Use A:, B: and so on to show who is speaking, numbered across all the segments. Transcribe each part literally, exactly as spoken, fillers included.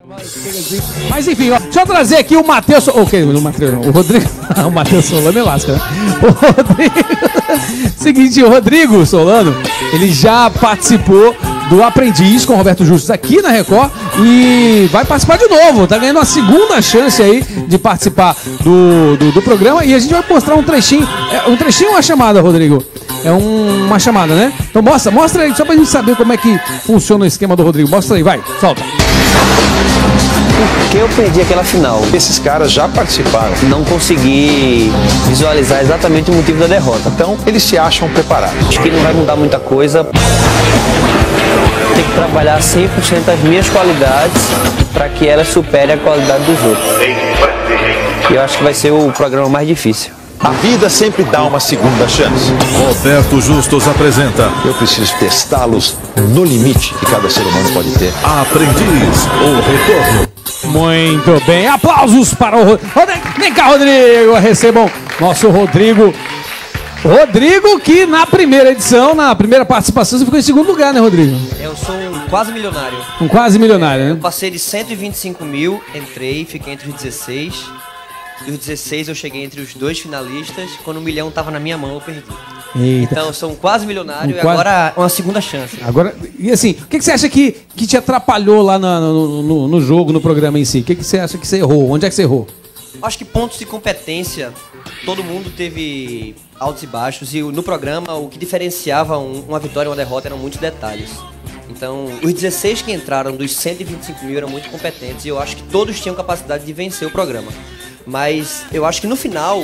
A: Mas enfim, ó, deixa eu trazer aqui o Matheus. Ok, o Matheus não, o Rodrigo. O Matheus Solano é lasca, né? O Rodrigo. Seguinte, o Rodrigo Solano, ele já participou do Aprendiz com o Roberto Justus aqui na Record e vai participar de novo. Tá ganhando uma segunda chance aí de participar do, do, do programa e a gente vai mostrar um trechinho. É, um trechinho ou uma chamada, Rodrigo? É um, uma chamada, né? Então mostra, mostra aí, só pra gente saber como é que funciona o esquema do Rodrigo. Mostra aí, vai, solta.
B: Por que eu perdi aquela final?
C: Esses caras já participaram.
B: Não consegui visualizar exatamente o motivo da derrota.
C: Então, eles se acham preparados.
B: Acho que não vai mudar muita coisa. Tem que trabalhar cem por cento das minhas qualidades para que elas superem a qualidade dos outros. E eu acho que vai ser o programa mais difícil.
C: A vida sempre dá uma segunda chance.
D: Roberto Justus apresenta
C: Eu preciso testá-los no limite que cada ser humano pode ter.
D: Aprendiz, o retorno.
A: Muito bem, aplausos para o Rodrigo. Vem cá, Rodrigo, recebam nosso Rodrigo. Rodrigo, que na primeira edição, na primeira participação, você ficou em segundo lugar, né, Rodrigo?
B: Eu sou um quase milionário.
A: Um quase milionário, né?
B: Eu passei de cento e vinte e cinco mil, entrei, fiquei entre os dezesseis. Dos dezesseis eu cheguei entre os dois finalistas. Quando o milhão estava na minha mão, eu perdi.
A: Eita.
B: Então eu sou um quase milionário
A: um
B: e
A: quase...
B: agora uma segunda chance.
A: Agora, e assim, o que, que você acha que, que te atrapalhou lá na, no, no, no jogo, no programa em si? O que, que você acha que você errou? Onde é que você errou?
B: Acho que pontos de competência, todo mundo teve altos e baixos. E no programa, o que diferenciava um, uma vitória e uma derrota eram muitos detalhes. Então, os dezesseis que entraram dos cento e vinte e cinco mil eram muito competentes. E eu acho que todos tinham capacidade de vencer o programa. Mas eu acho que no final,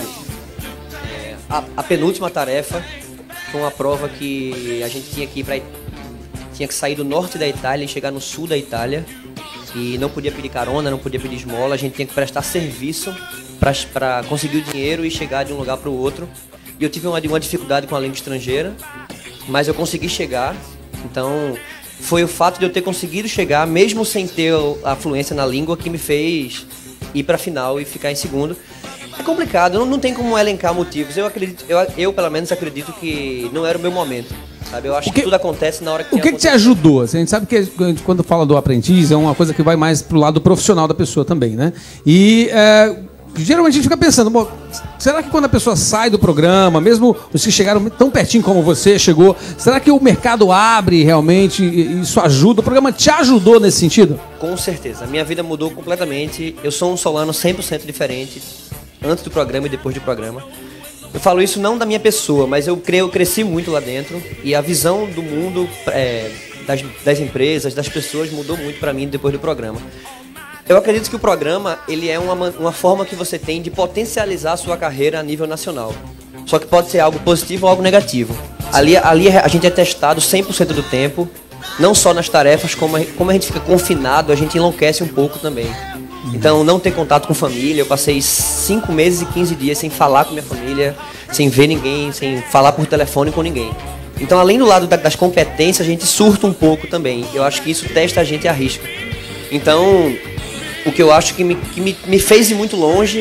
B: é, a, a penúltima tarefa foi uma prova que a gente tinha que ir pra, tinha que sair do norte da Itália e chegar no sul da Itália. E não podia pedir carona, não podia pedir esmola, a gente tinha que prestar serviço para conseguir o dinheiro e chegar de um lugar para o outro. E eu tive uma, uma dificuldade com a língua estrangeira, mas eu consegui chegar. Então foi o fato de eu ter conseguido chegar, mesmo sem ter a fluência na língua, que me fez ir para a final e ficar em segundo. É complicado, não, não tem como elencar motivos. Eu acredito, eu, eu pelo menos acredito que não era o meu momento. Sabe? Eu acho que, que tudo acontece na hora que
A: O que, que te ajudou? A gente sabe que quando fala do aprendiz é uma coisa que vai mais pro lado profissional da pessoa também, né? E é, geralmente a gente fica pensando, bom, será que quando a pessoa sai do programa, mesmo os que chegaram tão pertinho como você chegou, será que o mercado abre realmente e isso ajuda? O programa te ajudou nesse sentido?
B: Com certeza. A minha vida mudou completamente. Eu sou um Solano cem por cento diferente antes do programa e depois do programa. Eu falo isso não da minha pessoa, mas eu, creio, eu cresci muito lá dentro e a visão do mundo, é, das, das empresas, das pessoas mudou muito para mim depois do programa. Eu acredito que o programa ele é uma, uma forma que você tem de potencializar a sua carreira a nível nacional. Só que pode ser algo positivo ou algo negativo. Ali, ali a gente é testado cem por cento do tempo, não só nas tarefas, como a, como a gente fica confinado, a gente enlouquece um pouco também. Então, não ter contato com família, eu passei cinco meses e quinze dias sem falar com minha família, sem ver ninguém, sem falar por telefone com ninguém. Então, além do lado das competências, a gente surta um pouco também. Eu acho que isso testa a gente a risco. Então, o que eu acho que me, que me, me fez ir muito longe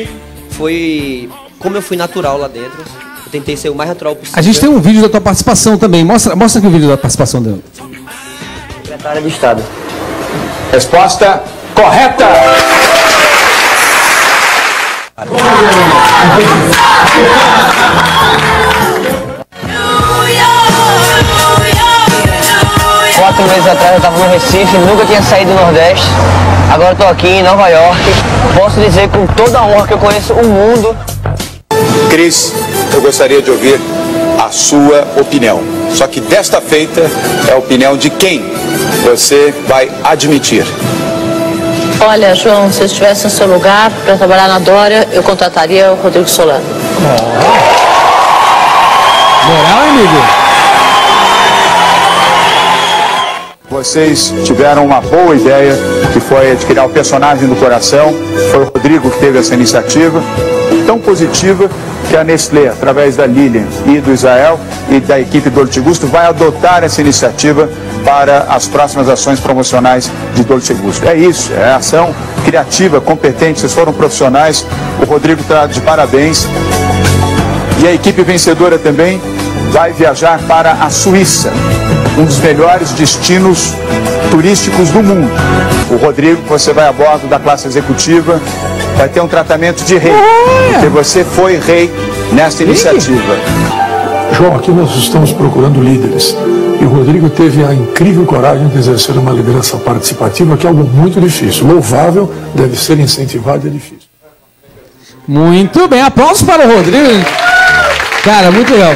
B: foi como eu fui natural lá dentro. Eu tentei ser o mais natural possível.
A: A gente tem um vídeo da tua participação também. Mostra, mostra aqui o vídeo da participação dela.
B: Secretária de Estado.
C: Resposta correta!
B: Quatro meses atrás eu estava no Recife, nunca tinha saído do Nordeste. Agora estou aqui em Nova York. Posso dizer com toda a honra que eu conheço o mundo.
C: Cris, eu gostaria de ouvir a sua opinião. Só que desta feita é a opinião de quem você vai admitir.
E: Olha, João, se eu estivesse no seu lugar para trabalhar na Dória, eu contrataria o Rodrigo Solano.
A: Moral, hein, amigo?
F: Vocês tiveram uma boa ideia, que foi adquirir o personagem do coração. Foi o Rodrigo que teve essa iniciativa, tão positiva que a Nestlé, através da Lilian e do Israel e da equipe Dolce Gusto, vai adotar essa iniciativa para as próximas ações promocionais de Dolce Gusto. É isso, é ação criativa, competente, vocês foram profissionais. O Rodrigo está de parabéns. E a equipe vencedora também vai viajar para a Suíça. um dos melhores destinos turísticos do mundo. O Rodrigo, você vai a bordo da classe executiva, vai ter um tratamento de rei, porque você foi rei nesta iniciativa.
G: João, aqui nós estamos procurando líderes. E o Rodrigo teve a incrível coragem de exercer uma liderança participativa, que é algo muito difícil. Louvável, deve ser incentivado e é difícil.
A: Muito bem, aplausos para o Rodrigo. Cara, muito legal.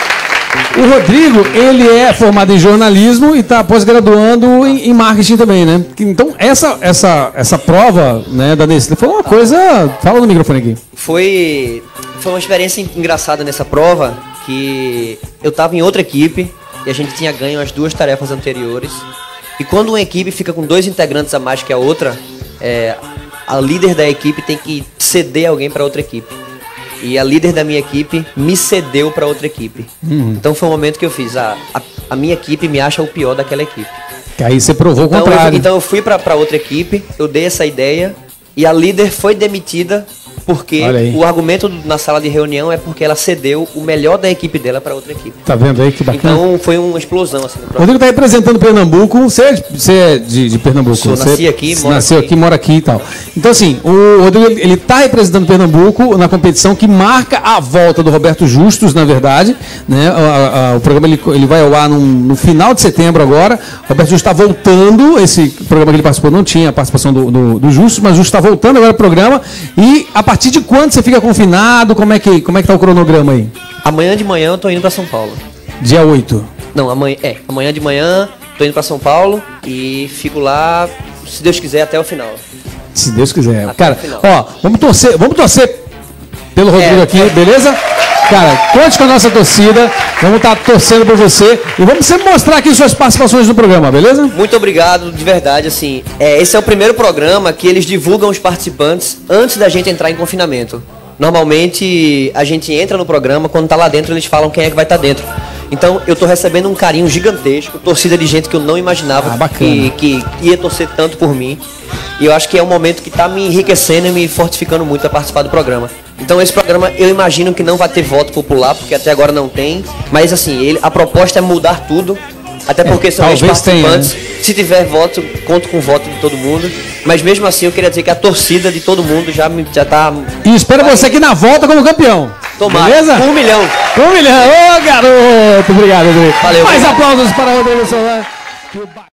A: O Rodrigo, ele é formado em jornalismo e está pós-graduando em, em marketing também, né? Então, essa, essa, essa prova, né, da Nestlé foi uma coisa... Fala no microfone aqui.
B: Foi, foi uma experiência engraçada nessa prova, que eu estava em outra equipe e a gente tinha ganho as duas tarefas anteriores. E quando uma equipe fica com dois integrantes a mais que a outra, é, a líder da equipe tem que ceder alguém para outra equipe. E a líder da minha equipe me cedeu para outra equipe. Uhum. Então foi um momento que eu fiz, a, a, a minha equipe me acha o pior daquela equipe.
A: Que aí você provou o
B: então,
A: contrário.
B: Eu, então eu fui para outra equipe, eu dei essa ideia e a líder foi demitida porque o argumento na sala de reunião é porque ela cedeu o melhor da equipe dela para outra equipe.
A: Tá vendo aí que bacana?
B: Então foi uma explosão assim.
A: O Rodrigo tá representando Pernambuco. Você é de, você é de, de Pernambuco?
B: Sou,
A: você
B: nasci aqui, moro
A: nasceu
B: aqui.
A: aqui, mora aqui e tal. Então assim, o Rodrigo ele tá representando Pernambuco na competição que marca a volta do Roberto Justus, na verdade, né? A, a, o programa ele, ele vai ao ar no, no final de setembro agora. O Roberto Justus está voltando. Esse programa que ele participou não tinha a participação do, do, do Justus, mas o Justus está voltando agora ao programa. E a partir de quando você fica confinado? Como é que como é que tá o cronograma aí?
B: Amanhã de manhã eu tô indo para São Paulo.
A: Dia oito.
B: Não, amanhã, é, amanhã de manhã tô indo para São Paulo e fico lá, se Deus quiser, até o final.
A: Se Deus quiser.
B: Até
A: Cara, ó, vamos torcer, vamos torcer pelo Rodrigo é, aqui, é. beleza? Cara, conte com a nossa torcida, vamos estar torcendo por você e vamos sempre mostrar aqui suas participações no programa, beleza?
B: Muito obrigado, de verdade, assim, é, esse é o primeiro programa que eles divulgam os participantes antes da gente entrar em confinamento. Normalmente a gente entra no programa, quando tá lá dentro eles falam quem é que vai estar tá dentro. Então eu tô recebendo um carinho gigantesco, torcida de gente que eu não imaginava
A: ah,
B: que, que ia torcer tanto por mim. E eu acho que é um momento que tá me enriquecendo e me fortificando muito a participar do programa. Então esse programa eu imagino que não vai ter voto popular, porque até agora não tem. Mas assim, ele, a proposta é mudar tudo. Até porque é, são os participantes. Tenha, né? Se tiver voto, conto com o voto de todo mundo. Mas mesmo assim eu queria dizer que a torcida de todo mundo já, já tá...
A: E espero vai... você aqui na volta como campeão.
B: Tomara.
A: Beleza?
B: Um milhão.
A: Um milhão. Ô, garoto. Obrigado, Rodrigo.
B: Valeu.
A: Mais obrigado. Aplausos para o Rodrigo Solano.